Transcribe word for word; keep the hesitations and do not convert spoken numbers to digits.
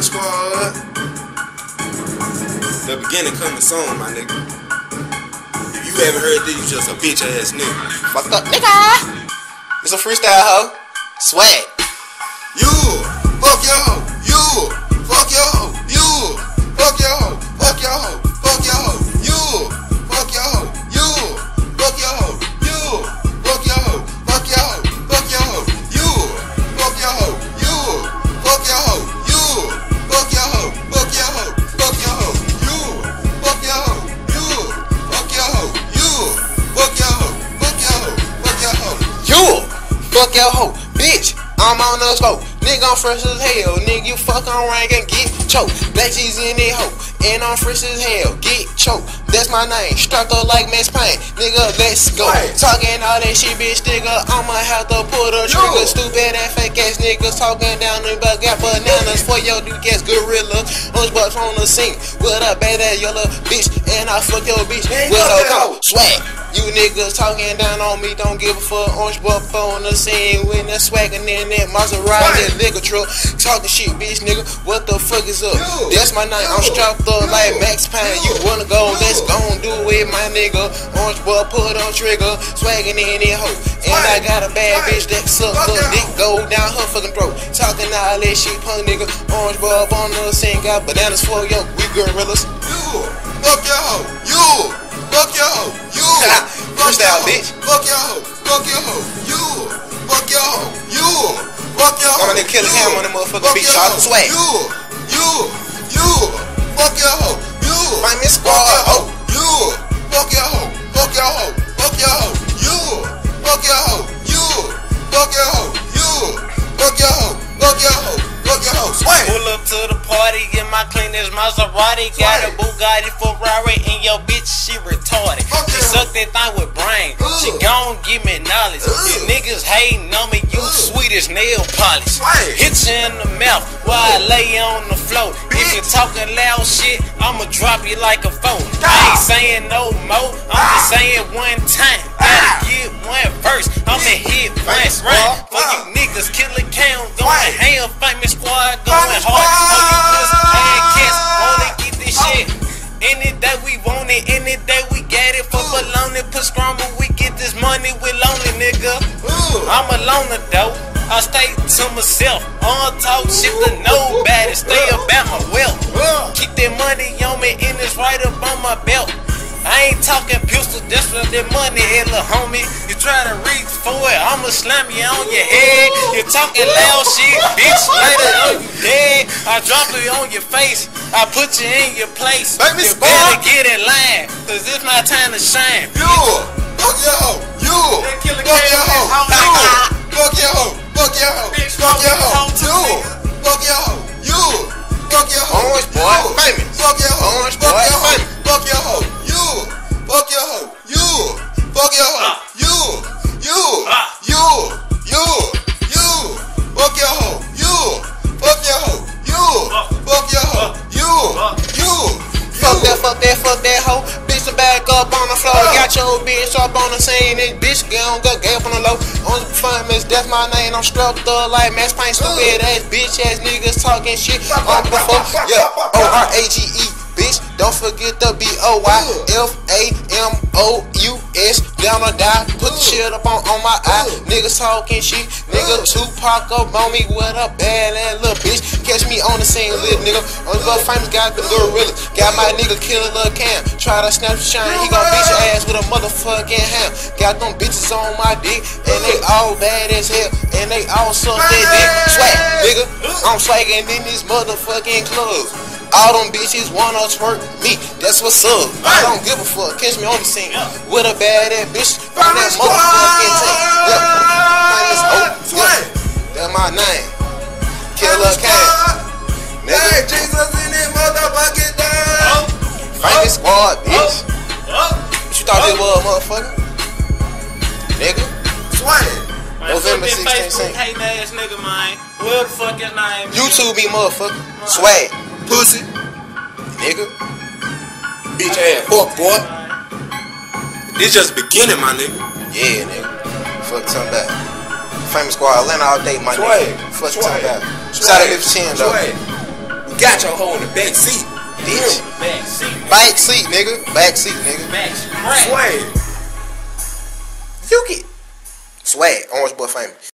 Squad. The beginning coming soon, my nigga. If you haven't heard this, you just a bitch ass nigga. Fucked up nigga. It's a freestyle hoe. Swag. You. Fuck your hoe. You. Fuck your hoe. You. Fuck your hoe. Fuck your hoe. Fuck your hoe. You. Fuck your hoe. You. Fuck your hoe. You. Fuck your hoe. Fuck your hoe. Fuck your hoe. You. Fuck your hoe. You. Fuck your hoe. You. Fuck your hoe. Fuck your hoe. Fuck your hoe. You. Fuck your hoe. You. Fuck your hoe. You. Fuck your hoe. Fuck your hoe. Fuck your hoe. You. Fuck your hoe. Bitch. I'm on the scope. Nigga, I'm fresh as hell. Nigga, you fuck on rank and get choked. Black cheese in that hoe. And I'm fresh as hell. Get choked. That's my name. Struck up like Max Payne. Nigga, let's go. Right. Talking all that shit, bitch, nigga. I'ma have to pull the trigger. Yo. Stupid ass fake ass niggas talking down the back. Got bananas for your duke ass gorilla. Orange bucks on the scene. With a bad ass yellow bitch. And I fuck your bitch. Hey, with a go. coat. Swag. You niggas talking down on me, don't give a fuck. Orange buck on the scene with that swaggin' in that Maserati, that nigga truck. Talking shit, bitch, nigga. What the fuck is up? Yo. That's my name. Yo. I'm strapped up Yo. like Max Payne. You Yo. wanna go? Yo. Let's go and do it, my nigga. Orange buck put on trigger, swaggin' in that hoe. And I got a bad Swag. bitch that suck Fuck up that dick hoe. go down her fucking throat. Talking all that shit, punk nigga. Orange buck on the scene, got bananas for yo. We gorillas. You. Fuck your hoe. You. Fuck your hoe. You. Fuck your Freestyle, hoe. bitch. Fuck your hoe. Fuck your hoe. You. Fuck your hoe. You. Fuck your hoe. I'm gonna kill the You. cam on the motherfucking Fuck beat, your y'all. hoe. Swag. You. You. You. Fuck your hoe. You. Find me a Fuck squad. your hoe. You. Fuck your hoe. Fuck your hoe. Fuck your hoe. You. Fuck your hoe. You. Fuck your hoe. You. Fuck your hoe. Fuck your hoe. Fuck your hoe. Swag. Pull up to the party in my cleanest Maserati. Got a Bugatti Ferrari and your bitch, she retarded. Okay. She suck that thing with brain. She gon' give me knowledge. Ugh. You niggas hating on me, you Ugh. sweet as nail polish. Right. Hit you in the mouth while I lay you on the floor. If you talking loud shit, I'ma drop you like a phone. I ain't saying no more, I'm just saying one time. Gotta get one verse, I'ma hit one rhyme. For you niggas, killer count, going ham, famous squad, going hard. Oh, you pussy ass cats, wanna get this shit. Any day we want it, any day we get it. For baloney, put scramble, we get this money, we lonely, nigga. I'm a loner though, I stay to myself. I don't talk shit to nobody, stay about my wealth. Keep that money on me and it's right up on my belt. I ain't talking pistols, that's for that money, hey, little homie. You try to reach for it, I'ma slam you on your head. You talking loud shit, bitch, later on you dead. I drop it on your face, I put you in your place. Baby, You spot. better get in line, cause it's my time to shine. You. Fuck your hoe. You. That killer Fuck your came hoe. out. You. Fuck your hoe. Fuck your hoe. Bitch, Fuck your fuck hoe. your hoe, You. Fuck your hoe. You. Fuck your hoe. Orange boy, You. famous. Fuck your hoe. Orange Fuck boy, your hoe. famous. Fuck your hoe. You. Fuck your hoe. You. Fuck your hoe. You. You. You. You. You. Fuck your hoe. You. Fuck your hoe. You. Fuck your hoe. You. You. Fuck that, fuck that, fuck that hoe. Bitch, to back up on the floor. Got your bitch up on the scene. This bitch get on, go get up on the low. On the famous, that's my name. I'm strapped up like Max Payne. Stupid ass bitch ass niggas talking shit on the phone. Yeah, O R A G E, bitch. Don't forget the B O Y F A M O U S. Down or die. Put the shit up on, on my eye. Niggas talking shit. Nigga Tupac up on me with a bad ass little bitch. Catch me on the scene, little nigga. On the famous got the gorilla. Got my nigga kill a little cam. Try to snap the shine. He gon' beat your ass with a motherfucking ham. Got them bitches on my dick. And they all bad as hell. And they all suck that dick. Swag, nigga. I'm swagging in these motherfucking clubs. All them bitches wanna twerk me, that's what's up. I don't give a fuck, catch me on the scene with a bad ass bitch on that motherfucking team. Yeah, famous O, yeah, that's my name. Killer Kane, Hey, nigga. Jesus in that motherfucking down. Famous squad, bitch. What you thought this was, motherfucker? Nigga. Swag. November Fuck that sixteenth. Facebook hating ass nigga, man. Where the fuck his name? YouTube me, motherfucker. Swag, Pussy. nigga. Bitch ass fuck boy. This just beginning, my nigga. Yeah, nigga. Fuck something back. Famous squad, Atlanta all day, my Swag. nigga. Fuck Swag. something back. Shout out to fifteen, though. Swag. We got your hoe in the back seat, bitch. Back seat. Back seat, nigga. Back seat, nigga. Back seat. Swag. You get swag. Orange Boy famous.